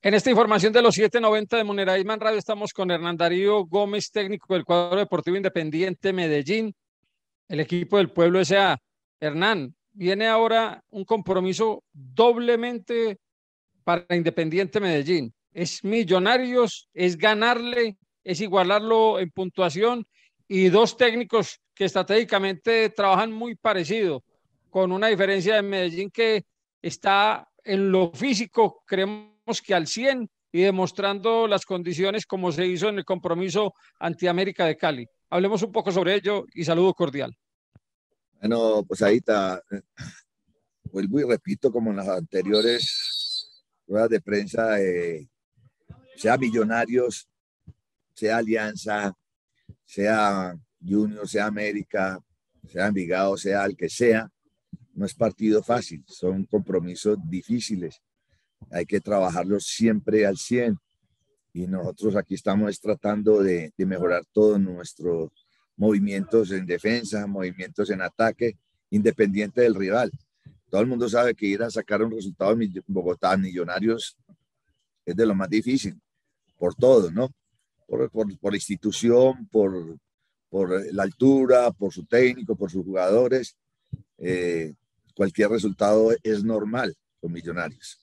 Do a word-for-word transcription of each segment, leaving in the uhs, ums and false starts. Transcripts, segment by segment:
En esta información de los setecientos noventa de Monera Isman Radio estamos con Hernán Darío Gómez, técnico del cuadro deportivo Independiente Medellín, el equipo del Pueblo S A. Hernán, viene ahora un compromiso doblemente para Independiente Medellín. Es Millonarios, es ganarle, es igualarlo en puntuación y dos técnicos que estratégicamente trabajan muy parecido, con una diferencia de Medellín que está en lo físico, creemos que al cien y demostrando las condiciones como se hizo en el compromiso ante América de Cali. Hablemos un poco sobre ello y saludo cordial. Bueno, pues ahí está. Vuelvo y repito, como en las anteriores ruedas de prensa, eh, sea Millonarios, sea Alianza, sea Junior, sea América, sea Envigado, sea el que sea, no es partido fácil, son compromisos difíciles. Hay que trabajarlos siempre al cien y nosotros aquí estamos tratando de, de mejorar todos nuestros movimientos en defensa, movimientos en ataque, independiente del rival. Todo el mundo sabe que ir a sacar un resultado en Bogotá, Millonarios, es de lo más difícil, por todo, ¿no? Por, por, por institución, por, por la altura, por su técnico, por sus jugadores. Eh, cualquier resultado es normal con Millonarios.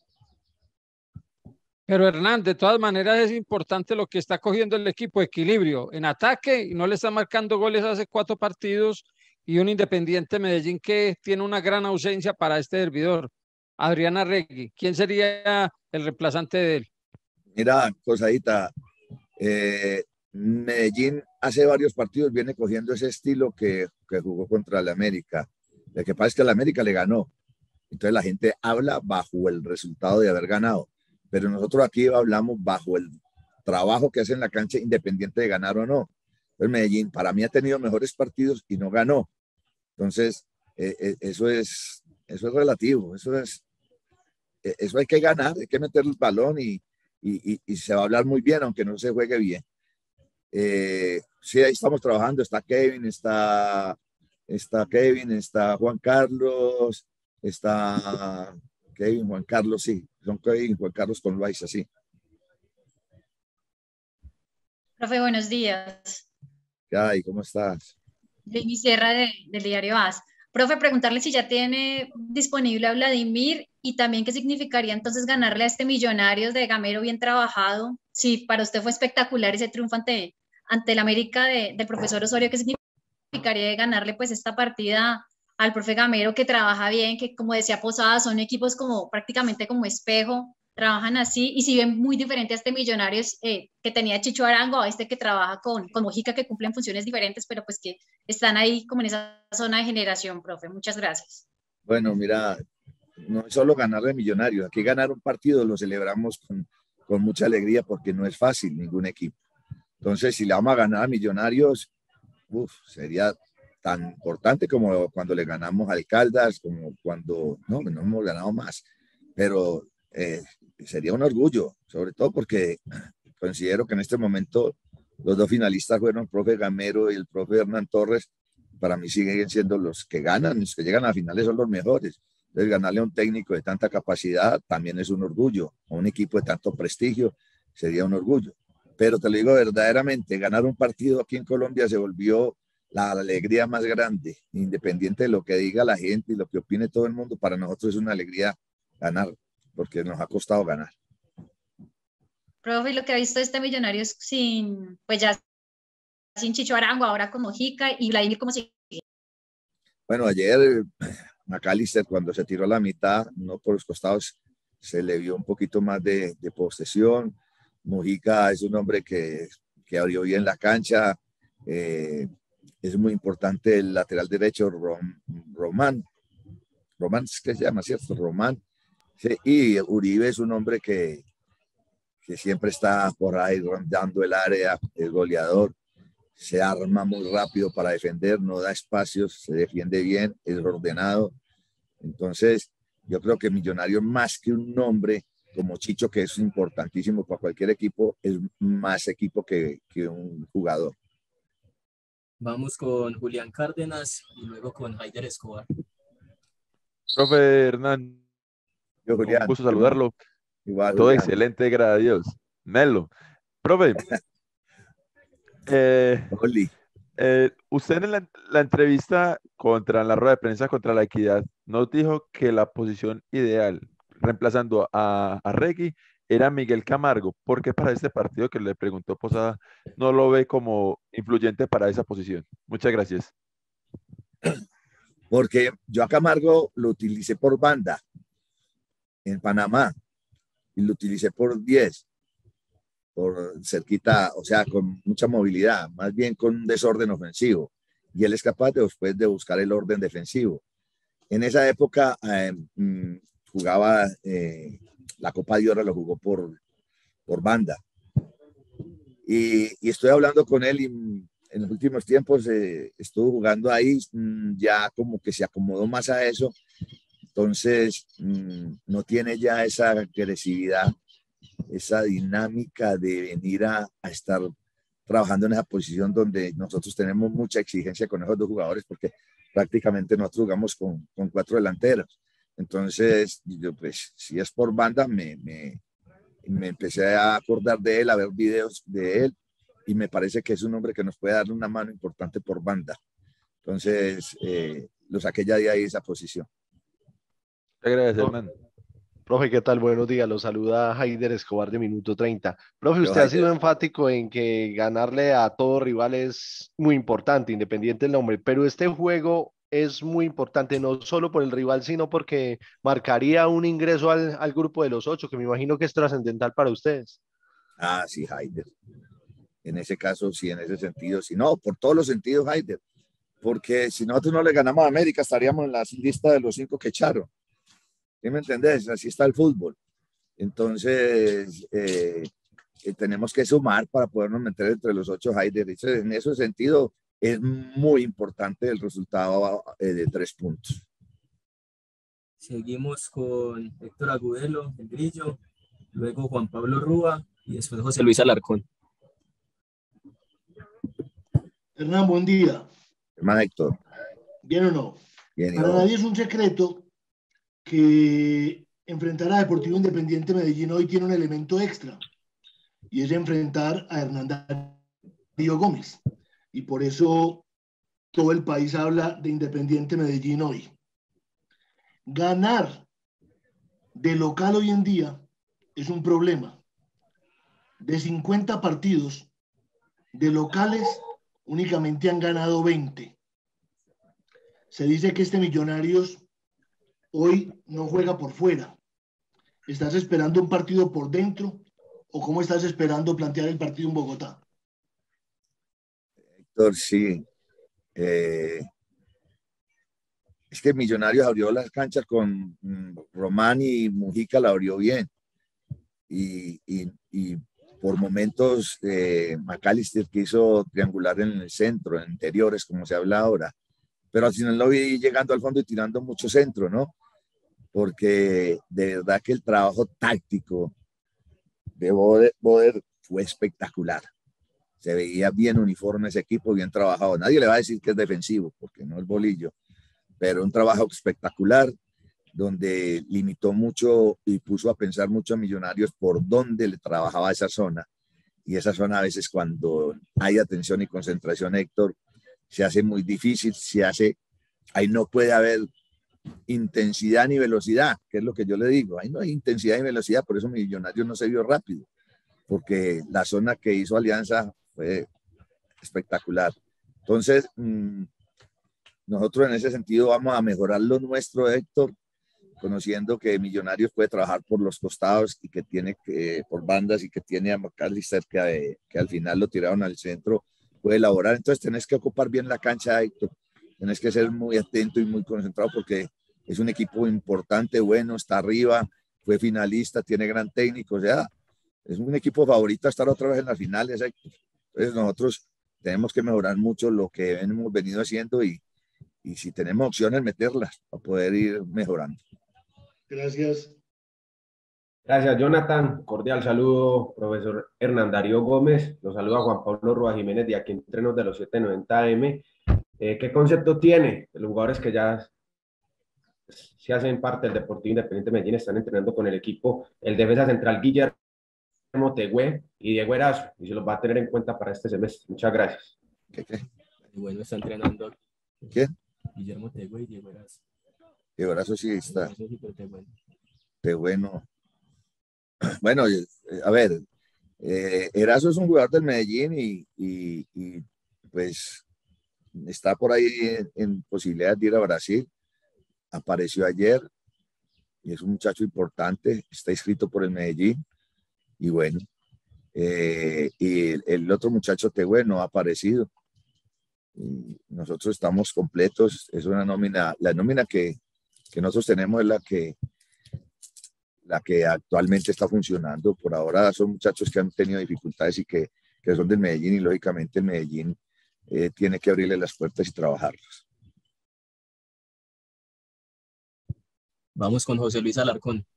Pero Hernán, de todas maneras es importante lo que está cogiendo el equipo, equilibrio en ataque y no le está marcando goles hace cuatro partidos y un Independiente Medellín que tiene una gran ausencia para este servidor, Adrián Arregui. ¿Quién sería el reemplazante de él? Mira, Cosadita, eh, Medellín hace varios partidos viene cogiendo ese estilo que, que jugó contra el América. Lo que pasa es que el América le ganó. Entonces la gente habla bajo el resultado de haber ganado. Pero nosotros aquí hablamos bajo el trabajo que hace en la cancha, independiente de ganar o no. El Medellín para mí ha tenido mejores partidos y no ganó. Entonces, eh, eh, eso, es, eso es relativo. Eso, es, eh, eso hay que ganar, hay que meter el balón y, y, y, y se va a hablar muy bien, aunque no se juegue bien. Eh, sí, ahí estamos trabajando. Está Kevin, está, está Kevin, está Juan Carlos, está Kevin, Juan Carlos, sí. Son Kevin, Juan Carlos con Loaiza, sí. Profe, buenos días. ¿Qué hay? ¿Cómo estás? Jamie Sierra de, del diario A S. Profe, preguntarle si ya tiene disponible a Vladimir y también qué significaría entonces ganarle a este Millonarios de Gamero bien trabajado. Si para usted fue espectacular ese triunfo ante, ante el América de, del profesor Osorio, ¿qué significaría ganarle pues esta partida al profe Gamero que trabaja bien, que como decía Posada, son equipos como prácticamente como espejo, trabajan así y si ven muy diferente a este Millonarios eh, que tenía Chicho Arango, a este que trabaja con, con Mojica, que cumplen funciones diferentes, pero pues que están ahí como en esa zona de generación, profe. Muchas gracias. Bueno, mira, no es solo ganarle a Millonarios, aquí ganar un partido lo celebramos con, con mucha alegría porque no es fácil ningún equipo. Entonces, si le vamos a ganar a Millonarios, uf, sería tan importante como cuando le ganamos al Caldas, como cuando, no, no hemos ganado más, pero eh, sería un orgullo, sobre todo porque considero que en este momento los dos finalistas fueron el profe Gamero y el profe Hernán Torres, para mí siguen siendo los que ganan, los que llegan a finales son los mejores. Entonces ganarle a un técnico de tanta capacidad también es un orgullo, a un equipo de tanto prestigio sería un orgullo. Pero te lo digo verdaderamente, ganar un partido aquí en Colombia se volvió la alegría más grande, independiente de lo que diga la gente y lo que opine todo el mundo, para nosotros es una alegría ganar, porque nos ha costado ganar. Profe, lo que ha visto este Millonarios sin, pues ya sin Chicho Arango, ahora con Mojica y Vladimir, ¿cómo sigue? Bueno, ayer McAllister cuando se tiró a la mitad, no por los costados, se le vio un poquito más de, de posesión. Mojica es un hombre que, que abrió bien la cancha, eh, es muy importante el lateral derecho, Rom, Román, Román es que se llama, ¿cierto? Román. Sí, y Uribe es un hombre que, que siempre está por ahí rondando el área, el goleador, se arma muy rápido para defender, no da espacios, se defiende bien, es ordenado. Entonces, yo creo que Millonarios, más que un nombre como Chicho, que es importantísimo para cualquier equipo, es más equipo que, que un jugador. Vamos con Julián Cárdenas y luego con Haider Escobar. Profe Hernán, Yo, Julián, un gusto saludarlo. Igual, Todo Julián. excelente, gracias a Dios. Melo, profe, eh, Oli. eh, usted en la, la entrevista contra en la rueda de prensa contra la Equidad nos dijo que la posición ideal, reemplazando a, a Regui, era Miguel Camargo. ¿Por qué para este partido que le preguntó Posada no lo ve como influyente para esa posición? Muchas gracias. Porque yo a Camargo lo utilicé por banda en Panamá y lo utilicé por diez, por cerquita, o sea, con mucha movilidad, más bien con un desorden ofensivo. Y él es capaz de, después de buscar el orden defensivo. En esa época eh, mmm, jugaba eh, la Copa de Oro, lo jugó por, por banda. Y, y estoy hablando con él y en los últimos tiempos eh, estuvo jugando ahí, mmm, ya como que se acomodó más a eso. Entonces, mmm, no tiene ya esa agresividad, esa dinámica de venir a, a estar trabajando en esa posición donde nosotros tenemos mucha exigencia con esos dos jugadores porque prácticamente nosotros jugamos con, con cuatro delanteros. Entonces, yo pues, si es por banda, me, me, me empecé a acordar de él, a ver videos de él, y me parece que es un hombre que nos puede dar una mano importante por banda. Entonces, eh, lo saqué ya de ahí esa posición. Gracias, hermano. Profe, ¿qué tal? Buenos días. Lo saluda Haider Escobar de Minuto treinta. Profe, usted Yo, ha sido enfático en que ganarle a todo rival es muy importante, independiente del nombre, pero este juego es muy importante no solo por el rival, sino porque marcaría un ingreso al, al grupo de los ocho, que me imagino que es trascendental para ustedes. Ah, sí, Haider. En ese caso, sí, en ese sentido, sí. No, por todos los sentidos, Haider. Porque si nosotros no le ganamos a América, estaríamos en la lista de los cinco que echaron. ¿Sí me entendés? Así está el fútbol. Entonces, eh, eh, tenemos que sumar para podernos meter entre los ocho Haider. En ese sentido, es muy importante el resultado eh, de tres puntos. Seguimos con Héctor Agudelo, el Grillo, luego Juan Pablo Rúa y después José Luis Alarcón. Hernán, buen día. Hermano Héctor. ¿Bien o no? Bien, Para yo. nadie es un secreto que enfrentar a Deportivo Independiente Medellín hoy tiene un elemento extra y es enfrentar a Hernán Darío Gómez, y por eso todo el país habla de Independiente Medellín hoy. Ganar de local hoy en día es un problema. De cincuenta partidos de locales únicamente han ganado veinte. Se dice que este Millonarios hoy no juega por fuera. ¿Estás esperando un partido por dentro o cómo estás esperando plantear el partido en Bogotá? Héctor, sí. Eh, es que Millonarios abrió las canchas con mm, Román y Mujica, la abrió bien. Y, y, y por momentos eh, McAllister quiso triangular en el centro, en interiores, como se habla ahora. Pero al final lo vi llegando al fondo y tirando mucho centro, ¿no? Porque de verdad que el trabajo táctico de Boder, Boder fue espectacular. Se veía bien uniforme ese equipo, bien trabajado. Nadie le va a decir que es defensivo, porque no es bolillo, pero un trabajo espectacular donde limitó mucho y puso a pensar mucho a Millonarios por dónde le trabajaba esa zona. Y esa zona a veces cuando hay atención y concentración, Héctor, se hace muy difícil, se hace, ahí no puede haber intensidad ni velocidad, que es lo que yo le digo. Ahí no hay intensidad ni velocidad, por eso Millonarios no se vio rápido, porque la zona que hizo Alianza fue espectacular. Entonces, mmm, nosotros en ese sentido vamos a mejorar lo nuestro, Héctor, conociendo que Millonarios puede trabajar por los costados y que tiene que, por bandas, y que tiene a McAllister que, que al final lo tiraron al centro, puede elaborar. Entonces tenés que ocupar bien la cancha, Héctor. Tenés que ser muy atento y muy concentrado porque es un equipo importante, bueno, está arriba, fue finalista, tiene gran técnico, o sea, es un equipo favorito a estar otra vez en las finales, Héctor. Entonces nosotros tenemos que mejorar mucho lo que hemos venido haciendo y, y si tenemos opciones, meterlas para poder ir mejorando. Gracias. Gracias, Jonathan. Cordial saludo, profesor Hernán Darío Gómez. Los saluda Juan Pablo Rúa Jiménez de aquí Entrenos de los setecientos noventa A M. Eh, ¿Qué concepto tiene de los jugadores que ya si hacen parte del Deportivo Independiente Medellín, están entrenando con el equipo, el defensa central Guillermo Tegué y Diego Erazo, y se los va a tener en cuenta para este semestre. Muchas gracias. ¿Qué, qué? Bueno, está entrenando ¿Quién? Guillermo Tegué y Diego Erazo. Diego Erazo sí está. Eso sí, pero Tegué. Tegué no. Bueno, eh, a ver, eh, Erazo es un jugador del Medellín y, y, y pues está por ahí en, en posibilidad de ir a Brasil. Apareció ayer y es un muchacho importante, está inscrito por el Medellín y bueno, eh, y el, el otro muchacho Tegué no ha aparecido. Y nosotros estamos completos, es una nómina, la nómina que, que nosotros tenemos es la que, la que actualmente está funcionando. Por ahora son muchachos que han tenido dificultades y que, que son del Medellín y lógicamente el Medellín eh, tiene que abrirle las puertas y trabajarlos. Vamos con José Luis Alarcón.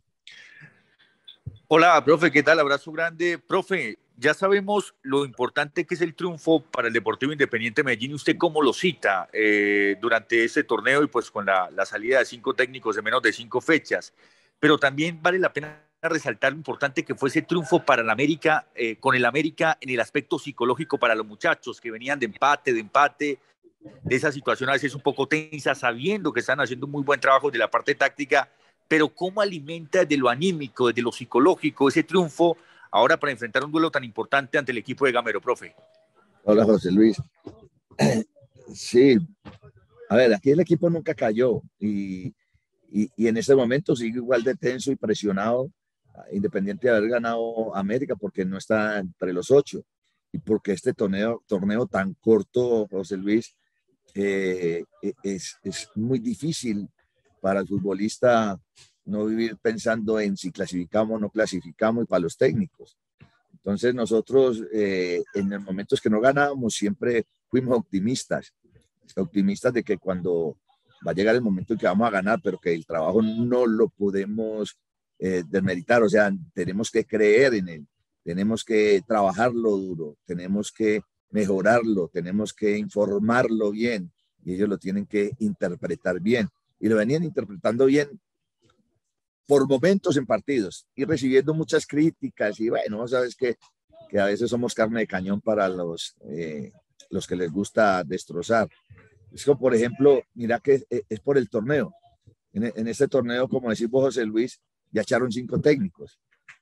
Hola, profe, ¿qué tal? Abrazo grande. Profe, ya sabemos lo importante que es el triunfo para el Deportivo Independiente Medellín. ¿Usted cómo lo cita eh, durante este torneo y pues con la, la salida de cinco técnicos en menos de cinco fechas? Pero también vale la pena resaltar lo importante que fue ese triunfo para el América, eh, con el América en el aspecto psicológico para los muchachos que venían de empate, de empate, de esa situación a veces un poco tensa, sabiendo que están haciendo un muy buen trabajo de la parte táctica, pero cómo alimenta desde lo anímico, desde lo psicológico ese triunfo ahora para enfrentar un duelo tan importante ante el equipo de Gamero, profe. Hola, José Luis. Sí, a ver, aquí el equipo nunca cayó y, y, y en este momento sigue igual de tenso y presionado, independiente de haber ganado América, porque no está entre los ocho y porque este torneo, torneo tan corto, José Luis, eh, es, es muy difícil para el futbolista no vivir pensando en si clasificamos o no clasificamos, y para los técnicos. Entonces nosotros eh, en los momentos que no ganábamos siempre fuimos optimistas, optimistas de que cuando va a llegar el momento en que vamos a ganar, pero que el trabajo no lo podemos eh, desmeritar, o sea, tenemos que creer en él, tenemos que trabajarlo duro, tenemos que mejorarlo, tenemos que informarlo bien y ellos lo tienen que interpretar bien. Y lo venían interpretando bien por momentos en partidos y recibiendo muchas críticas y bueno, sabes que, que a veces somos carne de cañón para los, eh, los que les gusta destrozar. Es como, por ejemplo, mira que es, es por el torneo. En, en este torneo, como decís vos, José Luis, ya echaron cinco técnicos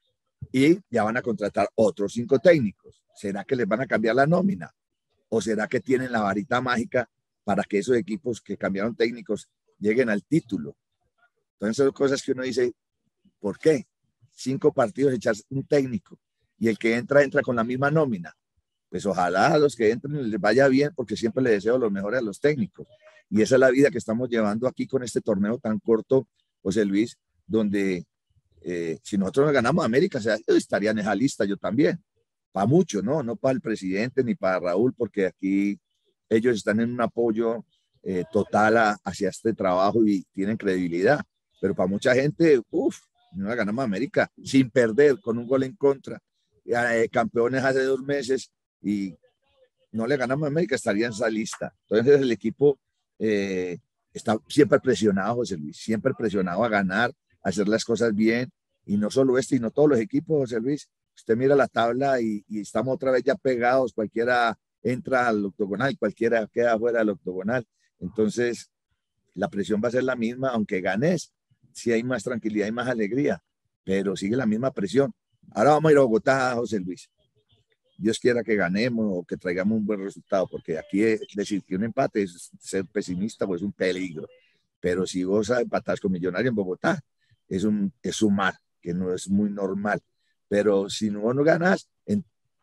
y ya van a contratar otros cinco técnicos. ¿Será que les van a cambiar la nómina? ¿O será que tienen la varita mágica para que esos equipos que cambiaron técnicos lleguen al título? Entonces son cosas que uno dice, ¿por qué? Cinco partidos echar un técnico y el que entra, entra con la misma nómina. Pues ojalá a los que entren les vaya bien, porque siempre les deseo lo mejor a los técnicos. Y esa es la vida que estamos llevando aquí con este torneo tan corto, José Luis, donde eh, si nosotros no ganamos a América, o sea, yo estaría en esa lista yo también. Para mucho, ¿no? No para el presidente ni para Raúl, porque aquí ellos están en un apoyo eh, total a, hacia este trabajo y tienen credibilidad. Pero para mucha gente, uff, no la ganamos a América sin perder, con un gol en contra. Eh, campeones hace dos meses y no le ganamos a América, estaría en esa lista. Entonces el equipo eh, está siempre presionado, José Luis, siempre presionado a ganar, a hacer las cosas bien. Y no solo este, sino todos los equipos, José Luis. Usted mira la tabla y, y estamos otra vez ya pegados, cualquiera entra al octogonal, cualquiera queda fuera del octogonal. Entonces, la presión va a ser la misma, aunque ganes, sí hay más tranquilidad y más alegría, pero sigue la misma presión. Ahora vamos a ir a Bogotá, José Luis. Dios quiera que ganemos o que traigamos un buen resultado, porque aquí es decir que un empate es ser pesimista o es un peligro. Pero si vos empatás con Millonario en Bogotá, es un, es sumar, que no es muy normal. Pero si no, no ganas, en,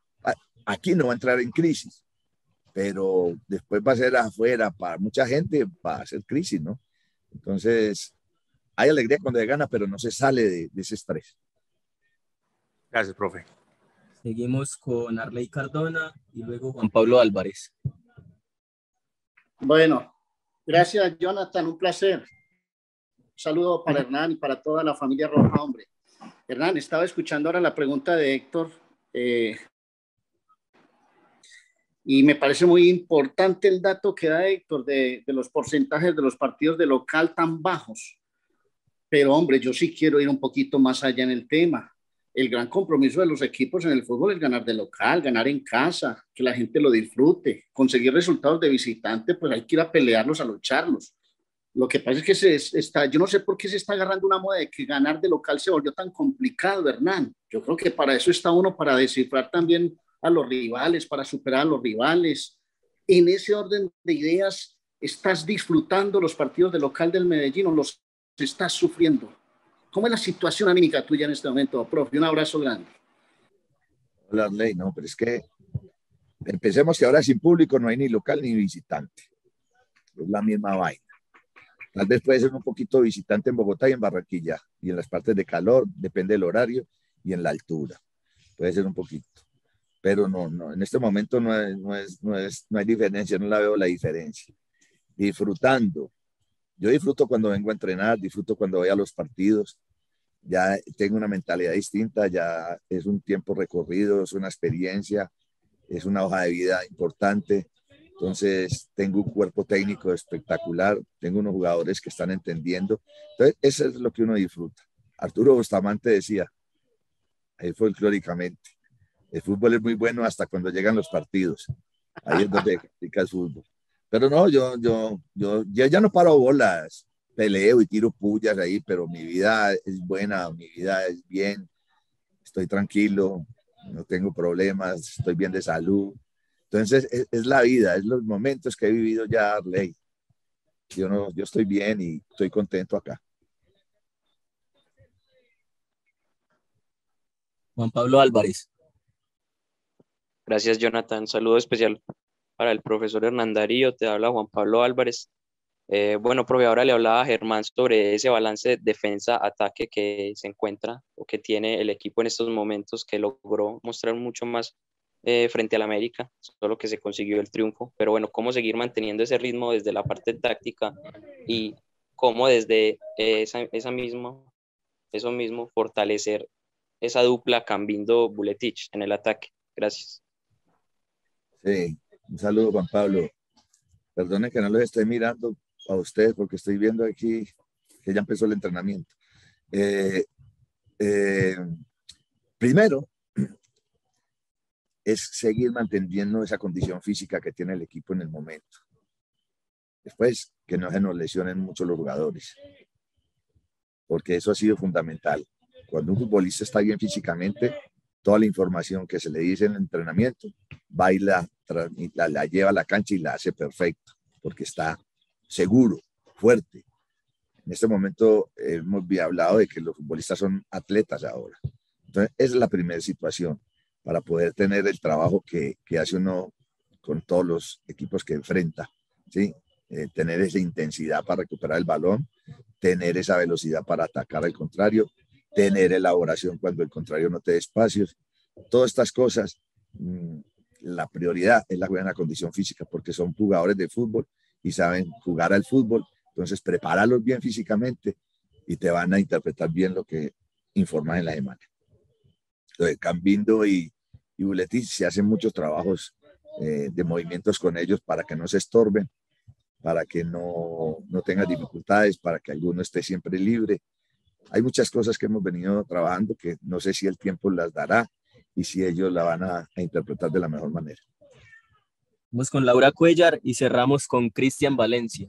aquí no va a entrar en crisis, pero después va a ser afuera, para mucha gente va a ser crisis, ¿no? Entonces, hay alegría cuando se gana, pero no se sale de, de ese estrés. Gracias, profe. Seguimos con Arley Cardona y luego Juan Pablo Álvarez. Bueno, gracias, Jonathan, un placer. Un saludo para Hernán y para toda la familia Roja, hombre. Hernán, estaba escuchando ahora la pregunta de Héctor. Eh, Y me parece muy importante el dato que da Héctor de, de los porcentajes de los partidos de local tan bajos. Pero hombre, yo sí quiero ir un poquito más allá en el tema. El gran compromiso de los equipos en el fútbol es ganar de local, ganar en casa, que la gente lo disfrute, conseguir resultados de visitante, pues hay que ir a pelearlos, a lucharlos. Lo que pasa es que se está, yo no sé por qué se está agarrando una moda de que ganar de local se volvió tan complicado, Hernán. Yo creo que para eso está uno, para descifrar también a los rivales, para superar a los rivales. En ese orden de ideas, ¿estás disfrutando los partidos de local del Medellín o los estás sufriendo? ¿Cómo es la situación anímica tuya en este momento, profe? Un abrazo grande. Hola, Ley, no, pero es que empecemos que ahora sin público no hay ni local ni visitante. Es la misma vaina. Tal vez puede ser un poquito visitante en Bogotá y en Barranquilla, y en las partes de calor, depende del horario, y en la altura. Puede ser un poquito. Pero no, no, en este momento no, es, no, es, no, es, no hay diferencia, no la veo la diferencia. Disfrutando. Yo disfruto cuando vengo a entrenar, disfruto cuando voy a los partidos. Ya tengo una mentalidad distinta, ya es un tiempo recorrido, es una experiencia, es una hoja de vida importante. Entonces, tengo un cuerpo técnico espectacular, tengo unos jugadores que están entendiendo. Entonces, eso es lo que uno disfruta. Arturo Bustamante decía, ahí folclóricamente, el fútbol es muy bueno hasta cuando llegan los partidos. Ahí es donde explica el fútbol. Pero no, yo, yo, yo, yo ya no paro bolas, peleo y tiro pullas ahí, pero mi vida es buena, mi vida es bien, estoy tranquilo, no tengo problemas, estoy bien de salud. Entonces, es, es la vida, es los momentos que he vivido ya, Arley. Yo, no, yo estoy bien y estoy contento acá. Juan Pablo Álvarez. Gracias, Jonathan. Saludo especial para el profesor Hernán Darío. Te habla Juan Pablo Álvarez. Eh, bueno, profe, ahora le hablaba a Germán sobre ese balance defensa-ataque que se encuentra o que tiene el equipo en estos momentos, que logró mostrar mucho más Eh, frente al América, solo que se consiguió el triunfo. Pero bueno, cómo seguir manteniendo ese ritmo desde la parte táctica y cómo desde esa, esa misma, eso mismo fortalecer esa dupla Cambindo-Buletich en el ataque. Gracias. Sí, un saludo, Juan Pablo. Perdone que no los esté mirando a ustedes porque estoy viendo aquí que ya empezó el entrenamiento. Eh, eh, primero, es seguir manteniendo esa condición física que tiene el equipo en el momento. Después, que no se nos lesionen mucho los jugadores, porque eso ha sido fundamental. Cuando un futbolista está bien físicamente, toda la información que se le dice en el entrenamiento, va y la, la, la lleva a la cancha y la hace perfecto, porque está seguro, fuerte. En este momento eh, hemos hablado de que los futbolistas son atletas ahora. Entonces, esa es la primera situación, para poder tener el trabajo que, que hace uno con todos los equipos que enfrenta, ¿sí? Eh, tener esa intensidad para recuperar el balón, tener esa velocidad para atacar al contrario, tener elaboración cuando el contrario no te dé espacios. Todas estas cosas, mmm, la prioridad es la buena condición física, porque son jugadores de fútbol y saben jugar al fútbol. Entonces, prepáralos bien físicamente y te van a interpretar bien lo que informas en la semana. Entonces, Cambindo y, y Buletich se hacen muchos trabajos eh, de movimientos con ellos para que no se estorben, para que no, no tengan dificultades, para que alguno esté siempre libre. Hay muchas cosas que hemos venido trabajando que no sé si el tiempo las dará y si ellos la van a, a interpretar de la mejor manera. Vamos con Laura Cuellar y cerramos con Cristian Valencia.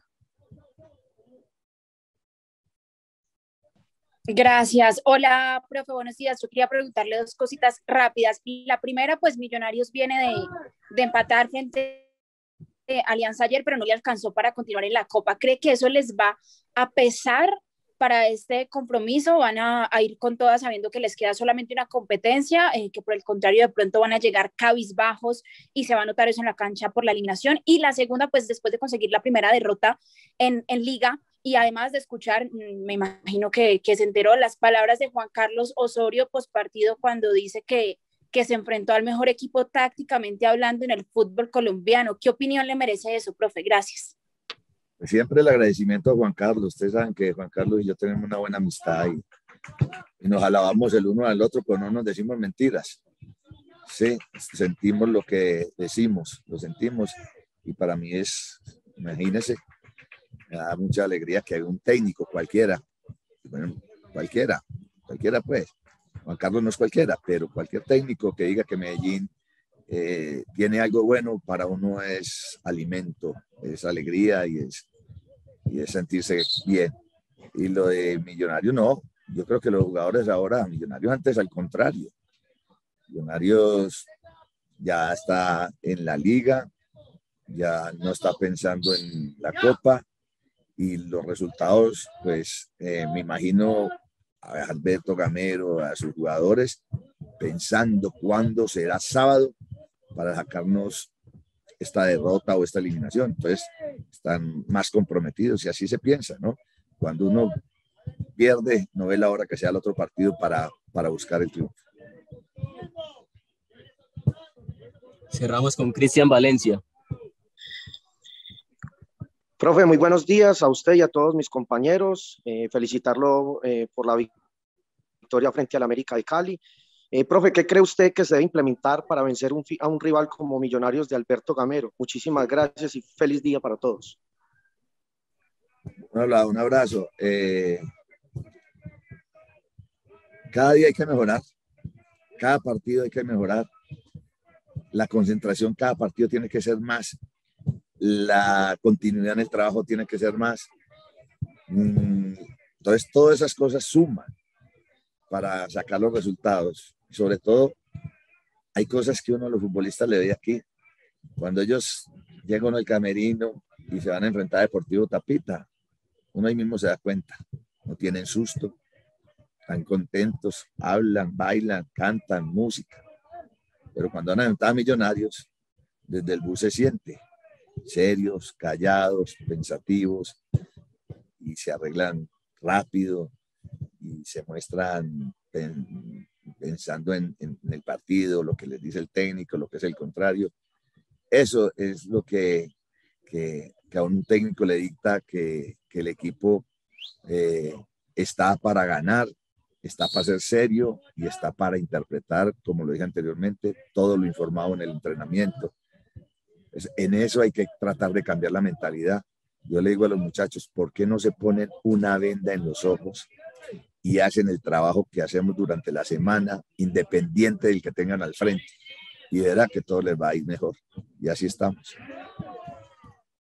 Gracias. Hola, profe, buenos días. Yo quería preguntarle dos cositas rápidas. La primera, pues Millonarios viene de, de empatar frente a Alianza ayer, pero no le alcanzó para continuar en la Copa. ¿Cree que eso les va a pesar para este compromiso? ¿Van a, a ir con todas sabiendo que les queda solamente una competencia, eh, que por el contrario de pronto van a llegar cabizbajos y se va a notar eso en la cancha por la eliminación? Y la segunda, pues después de conseguir la primera derrota en, en Liga, y además de escuchar, me imagino que, que se enteró las palabras de Juan Carlos Osorio postpartido cuando dice que, que se enfrentó al mejor equipo tácticamente hablando en el fútbol colombiano. ¿Qué opinión le merece eso, profe? Gracias. Siempre el agradecimiento a Juan Carlos. Ustedes saben que Juan Carlos y yo tenemos una buena amistad y, y nos alabamos el uno al otro, pero no nos decimos mentiras. sí, sentimos lo que decimos, lo sentimos. Y para mí es, imagínense, me da mucha alegría que haya un técnico cualquiera, bueno, cualquiera, cualquiera pues, Juan Carlos no es cualquiera, pero cualquier técnico que diga que Medellín eh, tiene algo bueno, para uno es alimento, es alegría y es, y es sentirse bien. Y lo de Millonarios no, yo creo que los jugadores ahora, Millonarios antes al contrario, Millonarios ya está en la liga, ya no está pensando en la Copa, y los resultados, pues eh, me imagino a Alberto Gamero, a sus jugadores, pensando cuándo será sábado para sacarnos esta derrota o esta eliminación. Entonces están más comprometidos y así se piensa, ¿no? Cuando uno pierde, no ve la hora que sea el otro partido para, para buscar el triunfo. Cerramos con Cristian Valencia. Profe, muy buenos días a usted y a todos mis compañeros. Eh, felicitarlo eh, por la victoria frente al América de Cali. Eh, profe, ¿qué cree usted que se debe implementar para vencer un, a un rival como Millonarios de Alberto Gamero? Muchísimas gracias y feliz día para todos. Hola, un abrazo. Eh, cada día hay que mejorar. Cada partido hay que mejorar. La concentración, cada partido tiene que ser más. La continuidad en el trabajo tiene que ser más. Entonces, todas esas cosas suman para sacar los resultados. Sobre todo, hay cosas que uno a los futbolistas le ve aquí. Cuando ellos llegan al camerino y se van a enfrentar a Deportivo Tapita, uno ahí mismo se da cuenta. No tienen susto, están contentos, hablan, bailan, cantan, música. Pero cuando van a enfrentar a Millonarios, desde el bus se siente serios, callados, pensativos, y se arreglan rápido y se muestran pen, pensando en, en, en el partido, lo que les dice el técnico, lo que es el contrario. Eso es lo que, que, que a un técnico le dicta que, que el equipo eh, está para ganar, está para ser serio y está para interpretar, como lo dije anteriormente, todo lo informado en el entrenamiento. En eso hay que tratar de cambiar la mentalidad. Yo le digo a los muchachos, ¿por qué no se ponen una venda en los ojos y hacen el trabajo que hacemos durante la semana, independiente del que tengan al frente? Y verá que todo les va a ir mejor. Y así estamos.